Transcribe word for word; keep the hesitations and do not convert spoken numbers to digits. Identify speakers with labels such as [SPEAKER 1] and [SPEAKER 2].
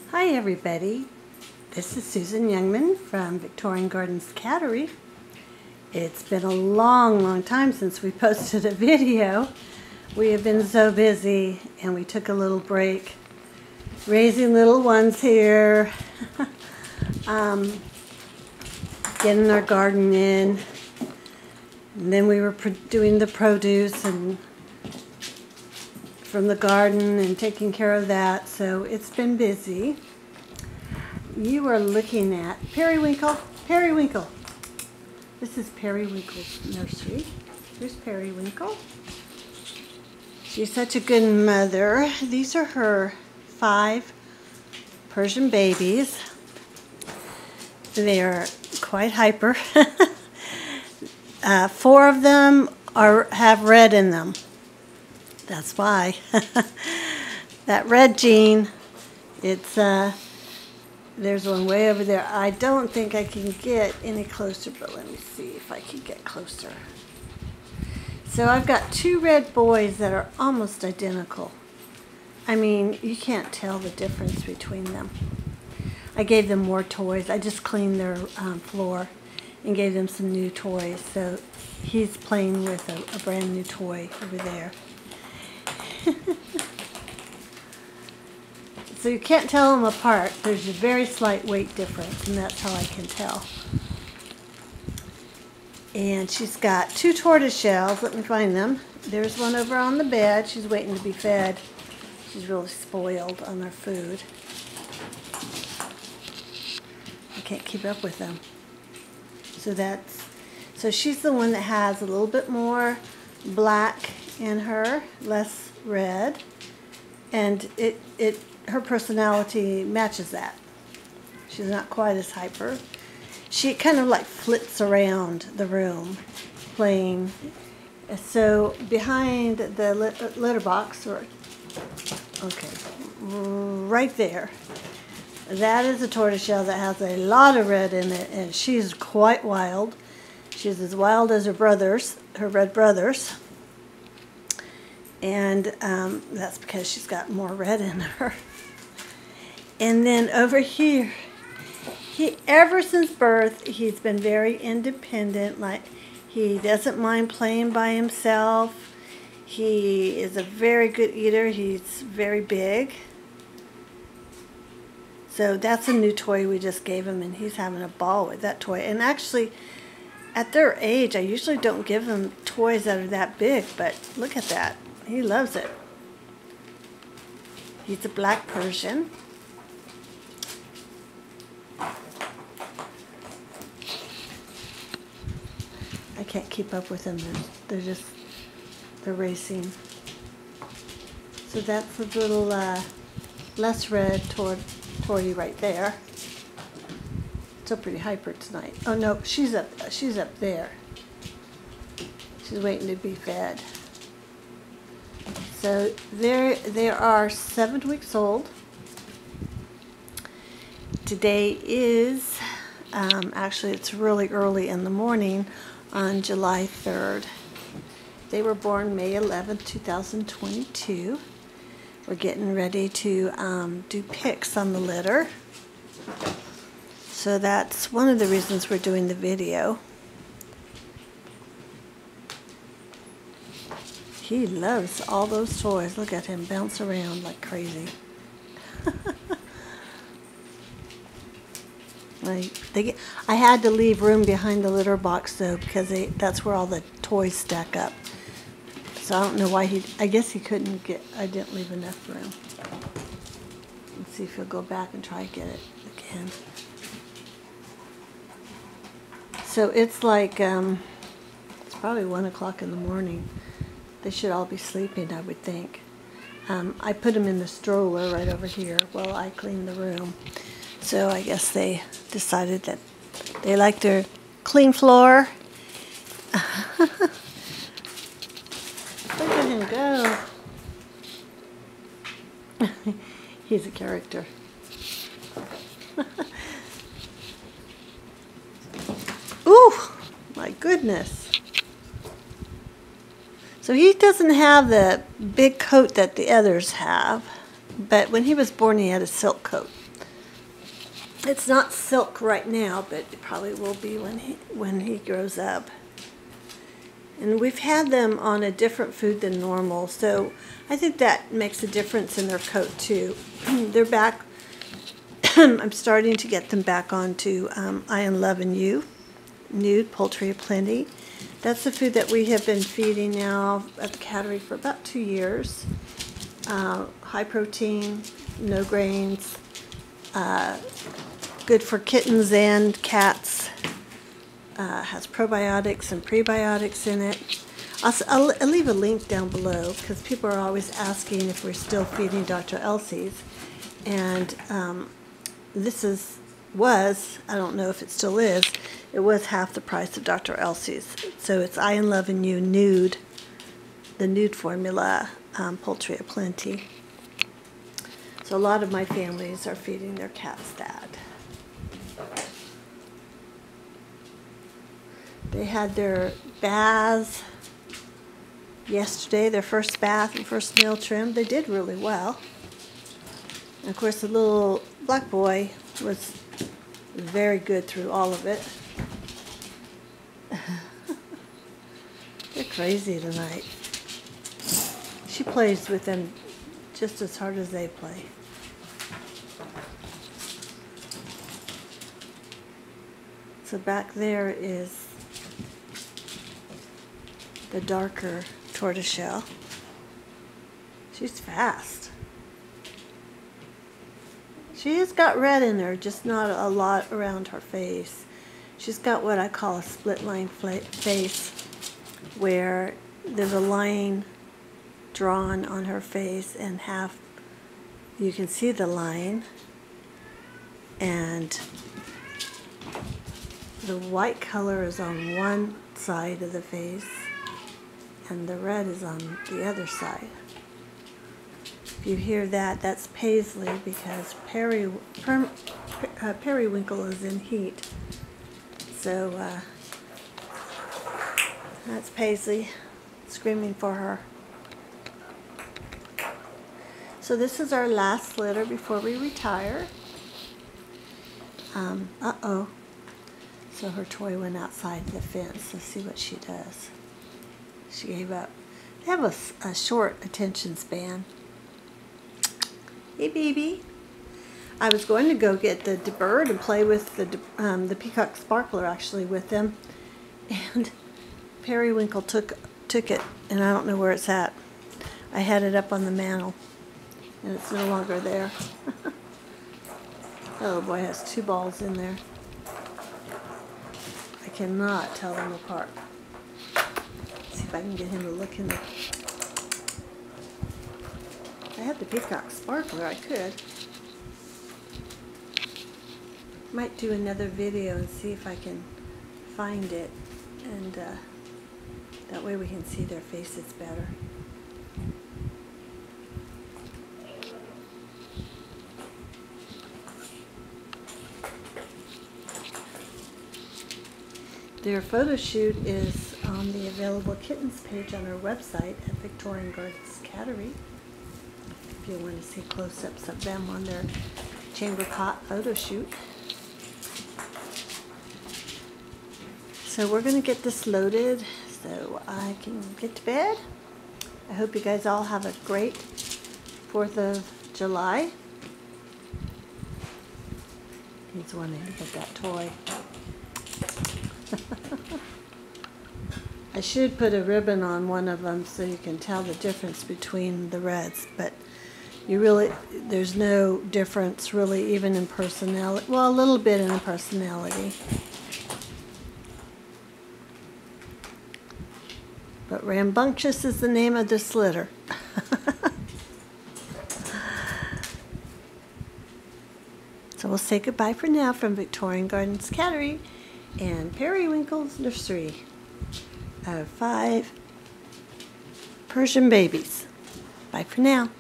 [SPEAKER 1] Hi everybody, this is Susan Youngman from Victorian Gardens Cattery. It's been a long, long time since we posted a video. We have been so busy and we took a little break raising little ones here, um, getting our garden in, and then we were doing the produce and from the garden and taking care of that, so it's been busy. You are looking at Periwinkle. Periwinkle. This is Periwinkle's nursery. Here's Periwinkle. She's such a good mother. These are her five Persian babies. They are quite hyper. uh, four of them are have red in them. That's why. That red gene, it's, uh, there's one way over there. I don't think I can get any closer, but let me see if I can get closer. So I've got two red boys that are almost identical. I mean, you can't tell the difference between them. I gave them more toys. I just cleaned their um, floor and gave them some new toys. So he's playing with a, a brand new toy over there. So you can't tell them apart. There's a very slight weight difference, and that's how I can tell. And she's got two tortoise shells. Let me find them. There's one over on the bed. She's waiting to be fed. She's really spoiled on her food. I can't keep up with them. So that's so she's the one that has a little bit more black in her, less red, and it it her personality matches that. She's not quite as hyper. She kind of like flits around the room playing. So behind the lit litter box, or okay, right there, that is a tortoiseshell that has a lot of red in it, and she's quite wild. She's as wild as her brothers, her red brothers. And um, that's because she's got more red in her. And then over here, he ever since birth, he's been very independent. Like, he doesn't mind playing by himself. He is a very good eater. He's very big. So that's a new toy we just gave him, and he's having a ball with that toy. And actually, at their age, I usually don't give them toys that are that big, but look at that. He loves it. He's a black Persian. I can't keep up with them. They're, they're just, they're racing. So that's a little uh, less red toward, toward you right there. Still pretty hyper tonight. Oh no, she's up, she's up there. She's waiting to be fed. So there, they are seven weeks old. Today is, um, actually it's really early in the morning on July third. They were born May eleventh, two thousand twenty-two. We're getting ready to um, do picks on the litter. So that's one of the reasons we're doing the video. He loves all those toys. Look at him bounce around like crazy. like they get, I had to leave room behind the litter box though, because they, that's where all the toys stack up. So I don't know why he, I guess he couldn't get, I didn't leave enough room. Let's see if he'll go back and try to get it again. So it's like, um, it's probably one o'clock in the morning. They should all be sleeping, I would think. Um, I put them in the stroller right over here while I clean the room. So I guess they decided that they like their clean floor. Look at him go. He's a character. Ooh, my goodness. So he doesn't have the big coat that the others have, but when he was born he had a silk coat. It's not silk right now, but it probably will be when he, when he grows up. And we've had them on a different food than normal, so I think that makes a difference in their coat too. They're back, I'm starting to get them back onto um, I Am Loving You, Nude Poultry Aplenty. That's the food that we have been feeding now at the Cattery for about two years. Uh, high protein, no grains, uh, good for kittens and cats. Uh, has probiotics and prebiotics in it. I'll, I'll, I'll leave a link down below because people are always asking if we're still feeding Doctor Elsie's. And um, this is, was, I don't know if it still is, it was half the price of Doctor Elsie's. So it's I Am Loving You Nude, the nude formula, um, Poultry Aplenty. So a lot of my families are feeding their cats that. They had their baths yesterday, their first bath and first meal trim. They did really well. And of course, the little black boy was very good through all of it. They're crazy tonight. She plays with them just as hard as they play. So back there is the darker tortoiseshell. She's fast. She has got red in her, just not a lot around her face. She's got what I call a split line face, where there's a line drawn on her face and half you can see the line, and the white color is on one side of the face and the red is on the other side. If you hear that, that's paisley because peri, per, uh, periwinkle is in heat. So uh, that's Paisley screaming for her. So this is our last litter before we retire. Um, uh-oh. So her toy went outside the fence. Let's see what she does. She gave up. They have a, a short attention span. Hey, baby. I was going to go get the, the bird and play with the um, the peacock sparkler actually with them, and Periwinkle took took it, and I don't know where it's at. I had it up on the mantle, and it's no longer there. Oh boy, it has two balls in there. I cannot tell them apart. Let's see if I can get him to look in the. I had the peacock sparkler. I could. Might do another video and see if I can find it, and uh, that way we can see their faces better. Their photo shoot is on the available kittens page on our website at Victorian Gardens Cattery. If you want to see close-ups of them on their chamber cot photo shoot. So we're going to get this loaded so I can get to bed. I hope you guys all have a great fourth of July. He's wanting to get that toy. I should put a ribbon on one of them so you can tell the difference between the reds, but you really, there's no difference really even in personality. Well, a little bit in personality. But Rambunctious is the name of this litter. So we'll say goodbye for now from Victorian Gardens Cattery and Periwinkle's nursery of five Persian babies. Bye for now.